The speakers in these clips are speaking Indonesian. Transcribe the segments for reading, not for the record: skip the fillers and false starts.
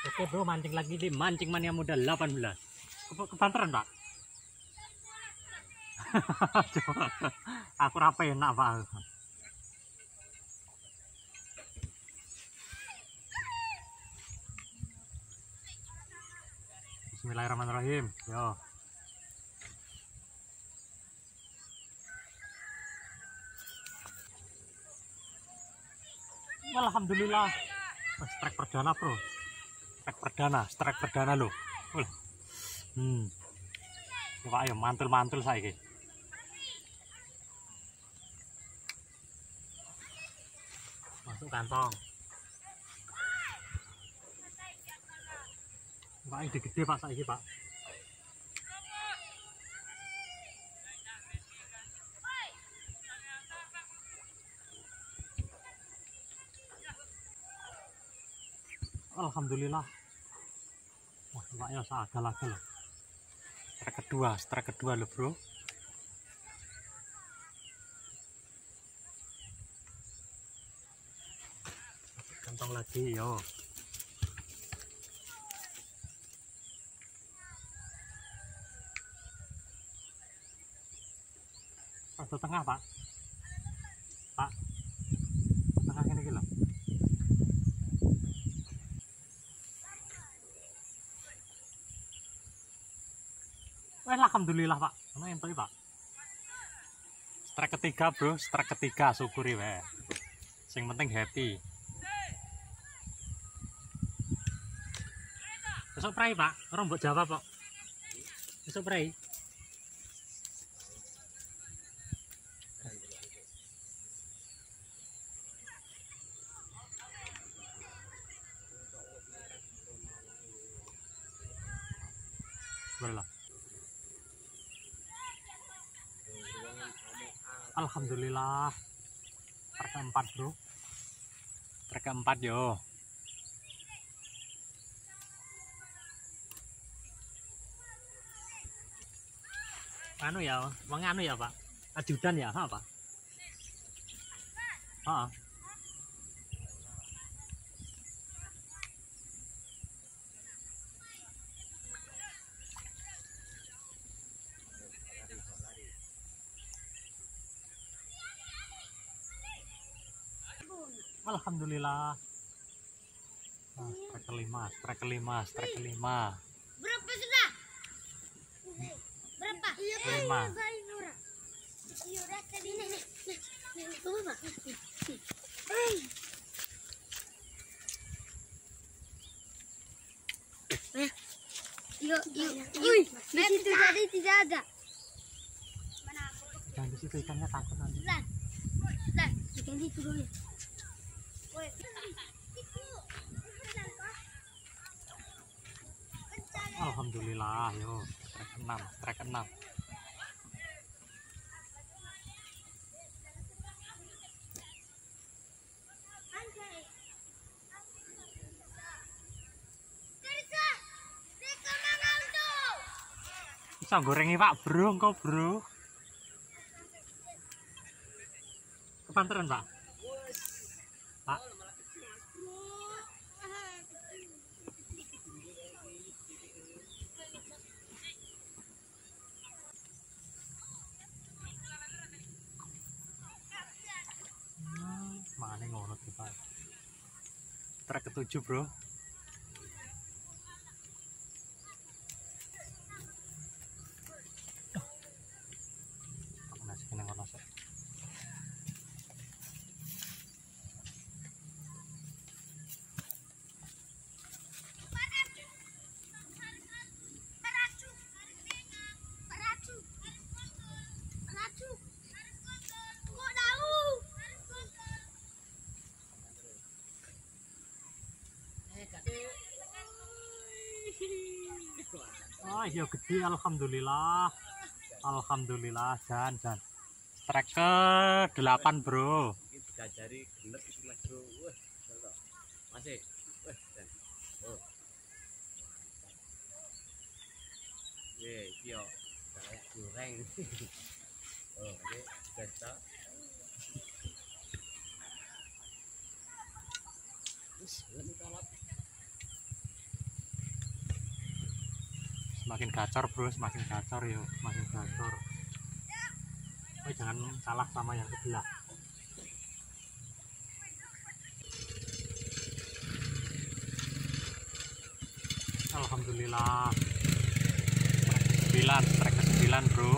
Oke bro, mancing lagi di Mancing Mania Muda 18. Kebanteran pak? Aku rapa enak pak. Bismillahirrahmanirrahim. Yo. Alhamdulillah. Strike perdana bro. Strike perdana loh. Coba ayo mantul saya ini. Masuk kantong. Pak ini gede pak saiki pak. Alhamdulillah. Wah, Pak ya seagak loh. Strike kedua loh, Bro. Kantong lagi, yo. Satu tengah, Pak. Pak. Tengah ini gitu. Alhamdulillah pak, sama entoy pak. Strike ketiga bro, strike ketiga syukuri weh. Sing penting happy. Besok prai pak, orang buat jawab pak. Besok prai. Boleh lah. Alhamdulillah. Strike keempat bro. Strike keempat yo. Anu ya, anu ya pak. Ajudan ya, apa? Alhamdulillah. Nah, strike kelima. Berapa sudah? Berapa? 5. Iuran tadi nenek. Tunggu pak. Yuk. Di situ tadi tidak ada. Jangan di situ ikannya takut nanti. Lah, ikan itu dulu. Alhamdulillah yo. Strike 6. Bisa gorengi pak bro, engkau bro. Kepanteran pak. Pak. Mana ngono tuh pak. Strike ke-7 bro. Iya gede alhamdulillah. Jan. Strike ke-8 bro. Jari genep iki Mas Bro. Wah, masih. Oh. Iki yo kayak goreng. Oh, ini biasa. Wis, ini kalap. Semakin gacor bro, semakin gacor yuk, semakin gacor. Oh, jangan salah sama yang sebelah. Alhamdulillah. Strike ke-9 bro.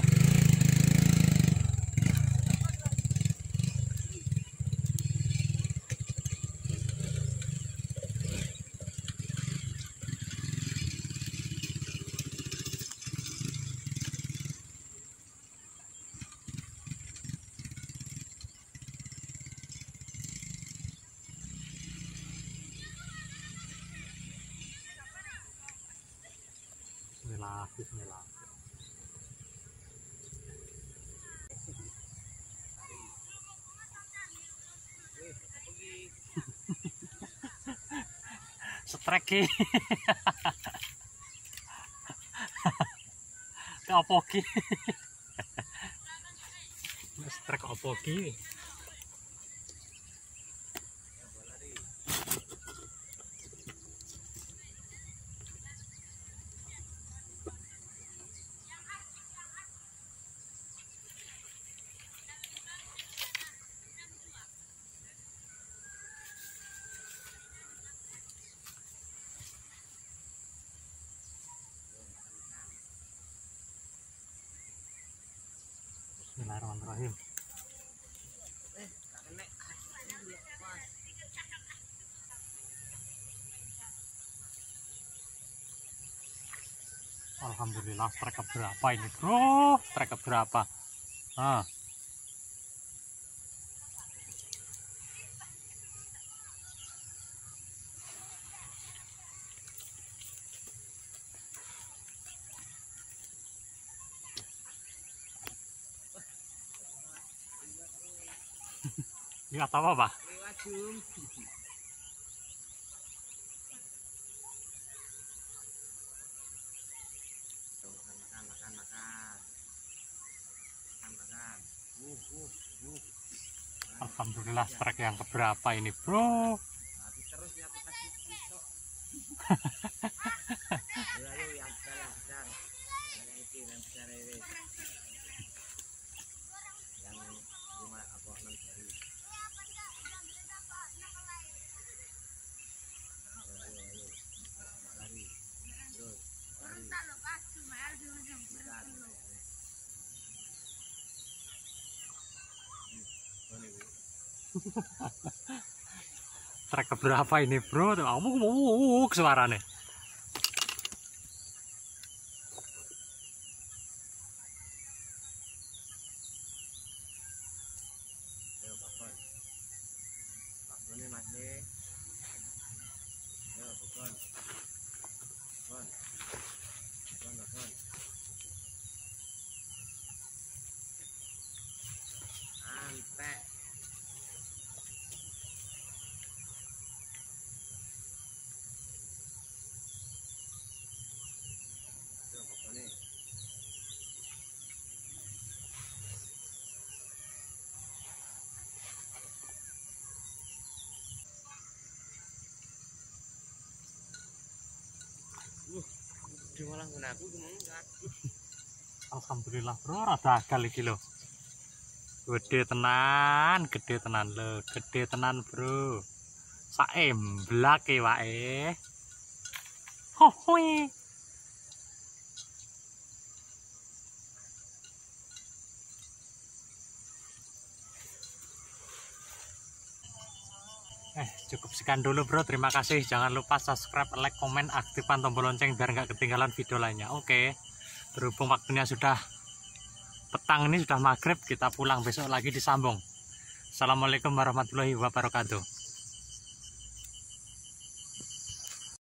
Bismillah, bismillah. Strike ki. Apa ki? Strike apa ki? Bismillahirrahmanirrahim. Alhamdulillah, strike berapa ini bro? Strike berapa? Ah. Ini apa Pak? Alhamdulillah, strike yang keberapa ini bro? Terus ya kita besok. Ayo yang besar. Yang besar ini. Yang rumah apa 6 jari. Ayo. Lari. Terus. Lari. Trek keberapa ini bro? Kamu suaranya. Ayo Bakon. Bakonnya masih. Ayo Bakon. Bakon. Antek. Malah aku enggak. Alhamdulillah bro, rada agal iki lho. Gede tenan lho, gede tenan bro. Saemblak e wae. Hohoi. Cukup sekian dulu bro, terima kasih. Jangan lupa subscribe, like, komen, aktifkan tombol lonceng biar nggak ketinggalan video lainnya. Oke, berhubung waktunya sudah petang, ini sudah maghrib, kita pulang, besok lagi disambung. Assalamualaikum warahmatullahi wabarakatuh.